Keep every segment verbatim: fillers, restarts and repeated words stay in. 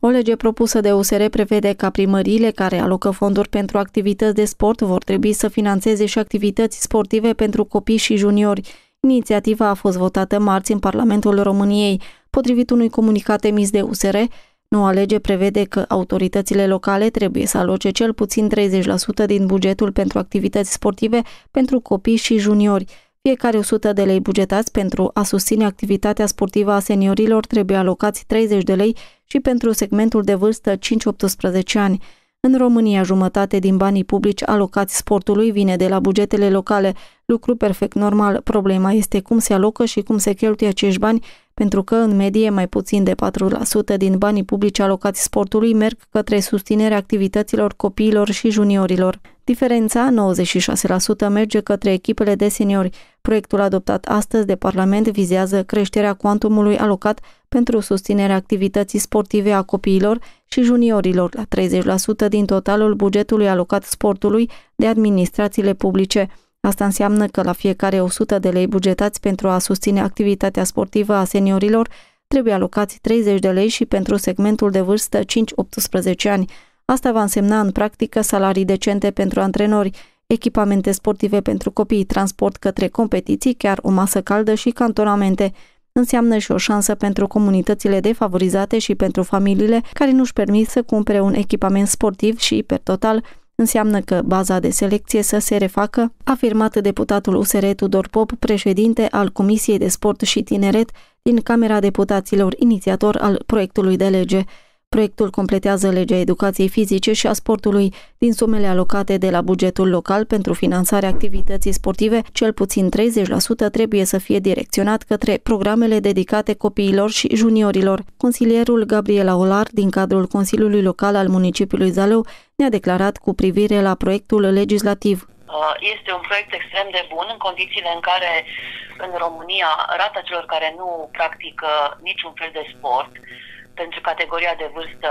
O lege propusă de U S R prevede ca primăriile care alocă fonduri pentru activități de sport vor trebui să finanțeze și activități sportive pentru copii și juniori. Inițiativa a fost votată marți în Parlamentul României. Potrivit unui comunicat emis de U S R, noua lege prevede că autoritățile locale trebuie să aloce cel puțin treizeci la sută din bugetul pentru activități sportive pentru copii și juniori. Fiecare o sută de lei bugetați pentru a susține activitatea sportivă a seniorilor trebuie alocați treizeci de lei și pentru segmentul de vârstă cinci optsprezece ani. În România, jumătate din banii publici alocați sportului vine de la bugetele locale, lucru perfect normal. Problema este cum se alocă și cum se cheltuie acești bani, pentru că, în medie, mai puțin de patru la sută din banii publici alocați sportului merg către susținerea activităților copiilor și juniorilor. Diferența, nouăzeci și șase la sută, merge către echipele de seniori. Proiectul adoptat astăzi de Parlament vizează creșterea cuantumului alocat pentru susținerea activității sportive a copiilor și juniorilor la treizeci la sută din totalul bugetului alocat sportului de administrațiile publice. Asta înseamnă că la fiecare o sută de lei bugetați pentru a susține activitatea sportivă a seniorilor, trebuie alocați treizeci de lei și pentru segmentul de vârstă cinci optsprezece ani. Asta va însemna în practică salarii decente pentru antrenori, echipamente sportive pentru copii, transport către competiții, chiar o masă caldă și cantonamente. Înseamnă și o șansă pentru comunitățile defavorizate și pentru familiile care nu-și permit să cumpere un echipament sportiv și, per total, înseamnă că baza de selecție să se refacă, a afirmat deputatul U S R Tudor Pop, președinte al Comisiei de Sport și Tineret din Camera Deputaților, inițiator al proiectului de lege. Proiectul completează legea educației fizice și a sportului. Din sumele alocate de la bugetul local pentru finanțarea activității sportive, cel puțin treizeci la sută trebuie să fie direcționat către programele dedicate copiilor și juniorilor. Consilierul Gabriela Olar, din cadrul Consiliului Local al municipiului Zalău, ne-a declarat cu privire la proiectul legislativ. Este un proiect extrem de bun în condițiile în care în România rata celor care nu practică niciun fel de sport pentru categoria de vârstă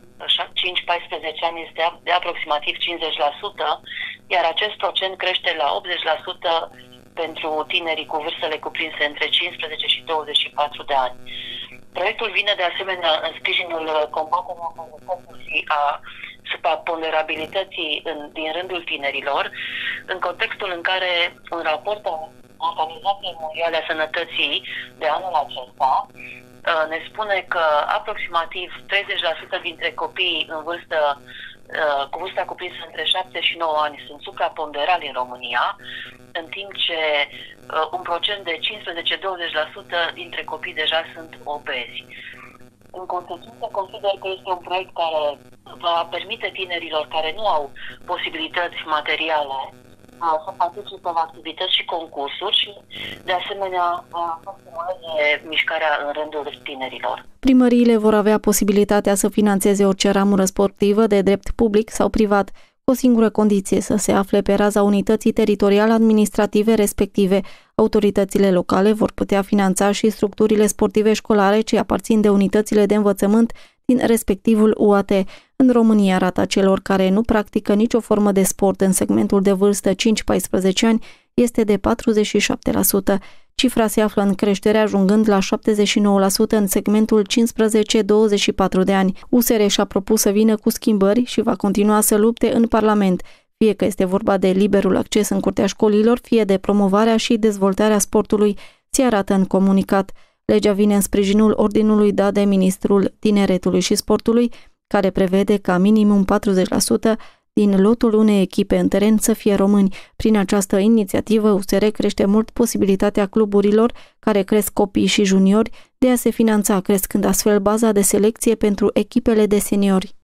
cinci paisprezece ani este de aproximativ cincizeci la sută, iar acest procent crește la optzeci la sută pentru tinerii cu vârstele cuprinse între cincisprezece și douăzeci și patru de ani. Proiectul vine de asemenea în sprijinul combaterii și a supraponderabilității în, din rândul tinerilor, în contextul în care un raport al Organizației Mondiale a Sănătății de anul acesta ne spune că aproximativ treizeci la sută dintre copiii în vârstă, cu vârsta cuprinsă între șapte și nouă ani sunt supraponderali în România, în timp ce un procent de cincisprezece douăzeci la sută dintre copii deja sunt obezi. În consecință, consider că este un proiect care va permite tinerilor care nu au posibilități materiale să participe la activități și concursuri și, de asemenea, să stimuleze mișcarea în rândul tinerilor. Primăriile vor avea posibilitatea să finanțeze orice ramură sportivă de drept public sau privat, cu o singură condiție: să se afle pe raza unității teritoriale administrative respective. Autoritățile locale vor putea finanța și structurile sportive școlare ce aparțin de unitățile de învățământ din respectivul U A T. În România, rata celor care nu practică nicio formă de sport în segmentul de vârstă cinci paisprezece ani este de patruzeci și șapte la sută. Cifra se află în creștere, ajungând la șaptezeci și nouă la sută în segmentul cincisprezece douăzeci și patru de ani. U S R și-a propus să vină cu schimbări și va continua să lupte în Parlament, fie că este vorba de liberul acces în curtea școlilor, fie de promovarea și dezvoltarea sportului, se arată în comunicat. Legea vine în sprijinul ordinului dat de Ministrul Tineretului și Sportului, care prevede ca minimum patruzeci la sută din lotul unei echipe în teren să fie români. Prin această inițiativă, U S R crește mult posibilitatea cluburilor care cresc copii și juniori de a se finanța, crescând astfel baza de selecție pentru echipele de seniori.